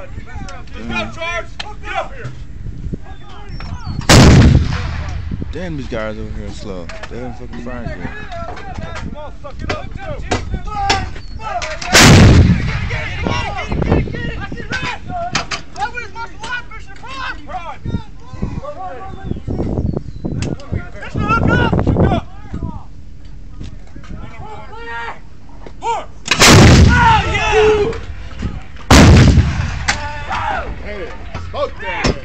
Let's go, Charge! Get up here! Damn, these guys over here are slow. They didn't fucking fire here. Come on, suck it up. Let's go. Hey, smoke that.